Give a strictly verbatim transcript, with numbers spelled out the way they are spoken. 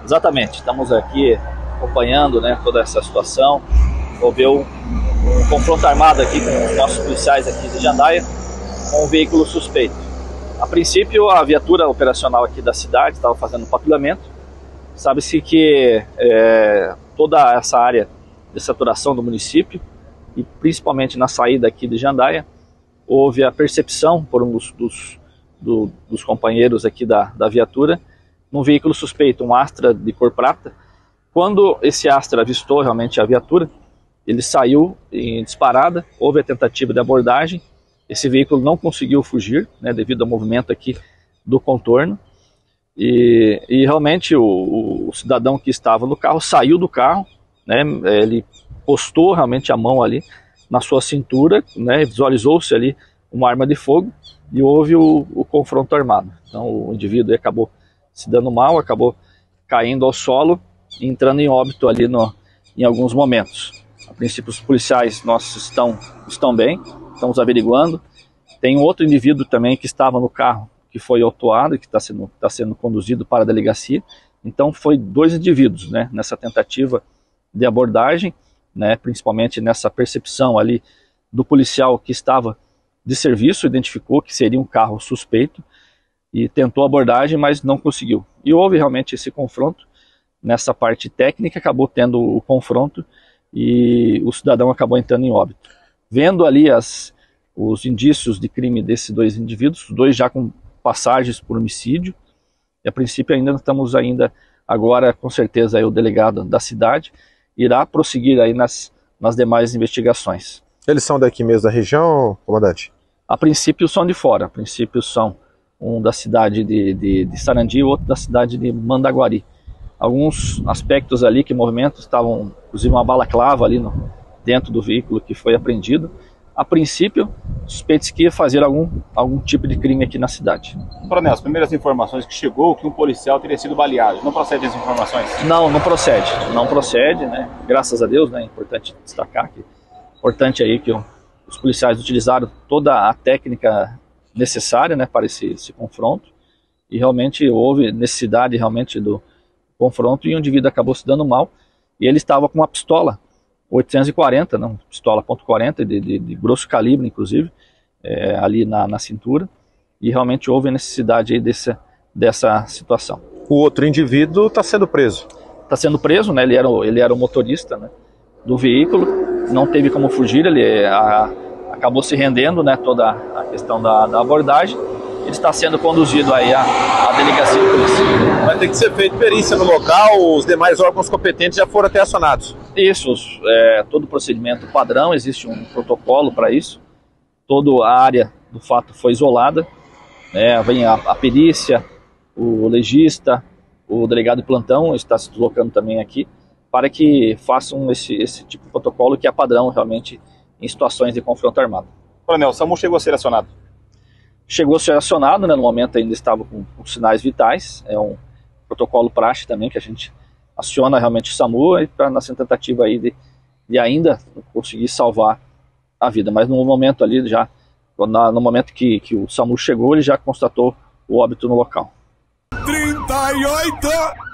Exatamente, estamos aqui acompanhando, né, toda essa situação. Houve um, um confronto armado aqui com os nossos policiais aqui de Jandaia com um veículo suspeito. A princípio, a viatura operacional aqui da cidade estava fazendo patrulhamento. Sabe-se que é, toda essa área de saturação do município, e principalmente na saída aqui de Jandaia, houve a percepção por um dos, dos, do, dos companheiros aqui da, da viatura, num veículo suspeito, um Astra de cor prata. Quando esse Astra avistou realmente a viatura, ele saiu em disparada, houve a tentativa de abordagem, esse veículo não conseguiu fugir, né, devido ao movimento aqui do contorno, e, e realmente o, o cidadão que estava no carro saiu do carro, né, ele postou realmente a mão ali na sua cintura, né, visualizou-se ali uma arma de fogo e houve o, o confronto armado. Então o indivíduo acabou se dando mal, acabou caindo ao solo e entrando em óbito ali no, em alguns momentos. A princípio os policiais nossos estão, estão bem, estamos averiguando. Tem um outro indivíduo também que estava no carro, que foi autuado e que está sendo, tá sendo conduzido para a delegacia. Então foi dois indivíduos, né, nessa tentativa de abordagem, né, principalmente nessa percepção ali do policial que estava de serviço, identificou que seria um carro suspeito e tentou a abordagem, mas não conseguiu. E houve realmente esse confronto. Nessa parte técnica acabou tendo o confronto e o cidadão acabou entrando em óbito. Vendo ali as, os indícios de crime desses dois indivíduos, dois já com passagens por homicídio, e a princípio ainda estamos ainda, agora com certeza aí o delegado da cidade irá prosseguir aí nas, nas demais investigações. Eles são daqui mesmo da região, comandante? A princípio são de fora, a princípio são um da cidade de, de, de Sarandi e outro da cidade de Mandaguari. Alguns aspectos ali que movimentos estavam, inclusive uma balaclava ali no, dentro do veículo que foi apreendido. A princípio, suspeitos que ia fazer algum, algum tipo de crime aqui na cidade. Coronel, as primeiras informações que chegou que um policial teria sido baleado. Não procede as informações? Não, não procede. Não procede, né? Graças a Deus, né? É importante destacar que importante aí que o, os policiais utilizaram toda a técnica necessária, né, para esse, esse confronto. E realmente houve necessidade realmente do confronto e o indivíduo acabou se dando mal. E ele estava com uma pistola oitocentos e quarenta, não, pistola ponto quarenta, de, de, de grosso calibre, inclusive, é, ali na, na cintura, e realmente houve a necessidade aí desse, dessa situação. O outro indivíduo está sendo preso? Está sendo preso, né, ele era, ele era o motorista, né, do veículo, não teve como fugir, ele a, acabou se rendendo, né, toda a questão da, da abordagem. Ele está sendo conduzido aí à, à delegacia de polícia. Vai ter que ser feita perícia no local, os demais órgãos competentes já foram até acionados? Isso, é, todo o procedimento padrão, existe um protocolo para isso. Toda a área do fato foi isolada, né, vem a, a perícia, o legista, o delegado de plantão está se deslocando também aqui, para que façam esse, esse tipo de protocolo que é padrão realmente em situações de confronto armado. Coronel, o SAMU chegou a ser acionado? Chegou a ser acionado, né, no momento ainda estava com, com sinais vitais, é um protocolo praxe também que a gente aciona realmente o SAMU e para nessa tentativa aí de, de ainda conseguir salvar a vida, mas no momento ali já, no momento que, que o SAMU chegou, ele já constatou o óbito no local. trinta e oito